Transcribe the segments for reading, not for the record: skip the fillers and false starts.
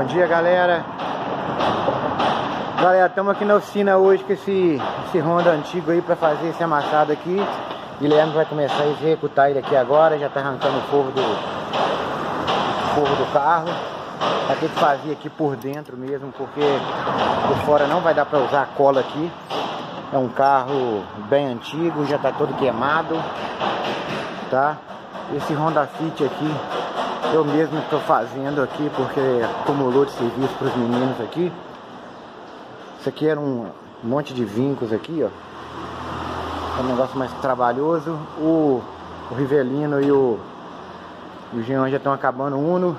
Bom dia, galera. Galera, estamos aqui na oficina hoje com esse Honda antigo aí para fazer esse amassado aqui. Guilherme vai começar a executar ele aqui agora. Já está arrancando o forro do carro. Vai ter que fazer aqui por dentro mesmo, porque por fora não vai dar para usar a cola aqui. É um carro bem antigo, já está todo queimado, tá? Esse Honda Fit aqui eu mesmo estou fazendo aqui porque acumulou de serviço para os meninos aqui. Isso aqui era um monte de vincos aqui, ó. É um negócio mais trabalhoso. O Rivelino e o Jean já estão acabando o Uno.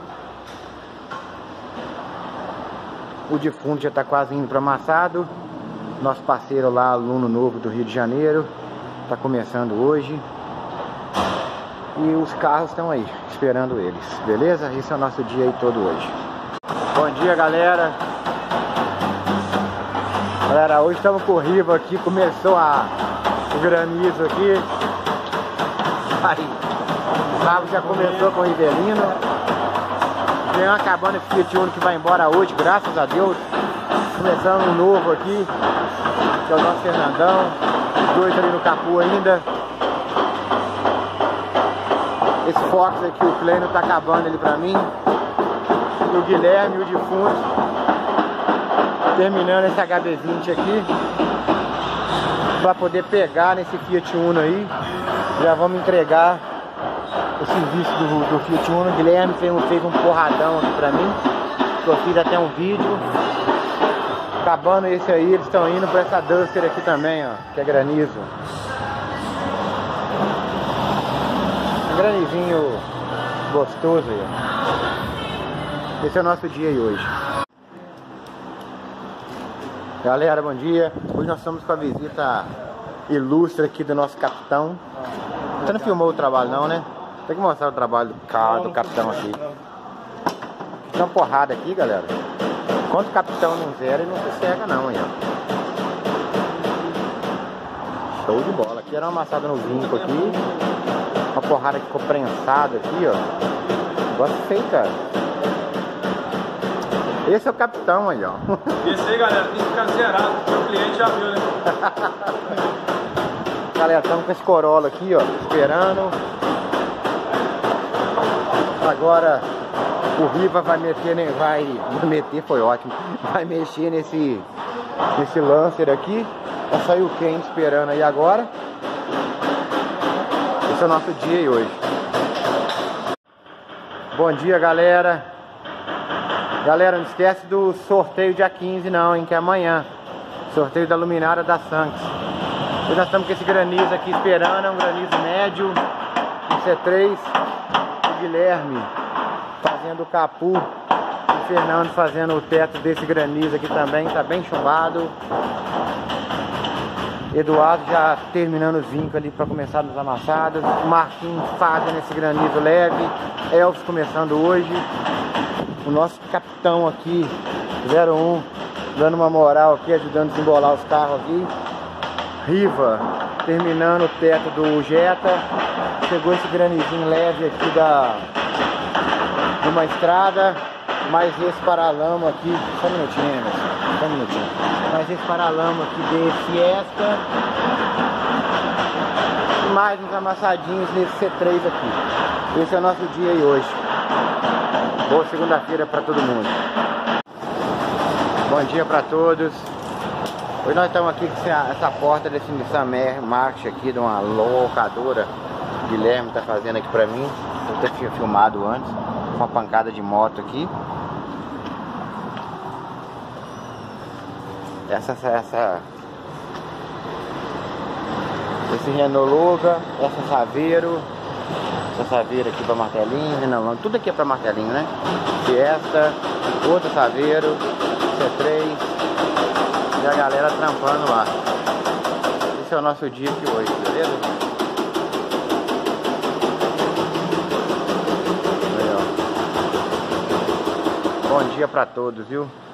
O de fundo já está quase indo para amassado. Nosso parceiro lá, aluno novo do Rio de Janeiro, está começando hoje. E os carros estão aí, esperando eles, beleza? Esse é o nosso dia aí todo hoje. Bom dia, galera. Galera, hoje estamos com o Riva aqui, começou o granizo aqui. Aí, o sábado já começou com o Rivelino. Vem acabando esse Fiat Uno que vai embora hoje, graças a Deus. Começando um novo aqui, que é o nosso Fernandão. Os dois ali no capô ainda. Esse Fox aqui, o Pleno, tá acabando ele pra mim. E o Guilherme, o defunto, terminando esse HB20 aqui, pra poder pegar nesse Fiat Uno aí. Já vamos entregar o serviço do Fiat Uno. O Guilherme fez um porradão aqui pra mim, que eu fiz até um vídeo. Acabando esse aí, eles estão indo pra essa Duster aqui também, ó, que é granizo. Um granizinho gostoso aí, ó. Esse é o nosso dia aí hoje. Galera, bom dia. Hoje nós estamos com a visita ilustre aqui do nosso capitão. Você não filmou o trabalho não, né? Tem que mostrar o trabalho do carro do capitão aqui. Tem uma porrada aqui, galera. Enquanto o capitão não zera, ele não se cega não, aí, ó. Show de bola. Aqui era uma amassada no vinco aqui. Uma porrada que ficou prensada aqui, ó. Negócio feio, cara. Esse é o capitão aí, ó. Esse aí, galera, tem que ficar zerado, porque o cliente já viu, né? Galera, estamos com esse Corolla aqui, ó, esperando. Agora o Riva vai meter, né? Vai foi ótimo. Vai mexer nesse Lancer aqui. Vai sair o Ken esperando aí agora. Esse é o nosso dia aí hoje. Bom dia, galera. Galera, não esquece do sorteio dia 15 não, hein? Que é amanhã. Sorteio da luminária da Santos. Hoje nós estamos com esse granizo aqui esperando. É um granizo médio, um C3. O Guilherme fazendo o capu. O Fernando fazendo o teto desse granizo aqui também. Tá bem chumbado. Eduardo já terminando os vincos ali para começar nos amassados. O Marquinhos fazendo esse granizo leve. Elvis começando hoje. O nosso capitão aqui, 01, dando uma moral aqui, ajudando a desembolar os carros aqui. Riva terminando o teto do Jetta. Chegou esse granizinho leve aqui de uma estrada. Mais esse paralama aqui. Só um minutinho, Emerson. Só um minutinho. Mais esse paralama aqui de Fiesta. E mais uns amassadinhos nesse C3 aqui. Esse é o nosso dia aí hoje. Boa segunda-feira para todo mundo. Bom dia para todos. Hoje nós estamos aqui com essa porta desse Nissan March aqui de uma locadora. O Guilherme está fazendo aqui para mim. Eu até tinha filmado antes. Uma pancada de moto aqui. Esse Renault Logan, essa Saveiro. Essa Saveiro aqui para martelinho, não, tudo aqui é para martelinho, né? Fiesta, outra Saveiro, C3 e a galera trampando lá. Esse é o nosso dia aqui hoje, beleza? Aí, ó. Bom dia para todos, viu?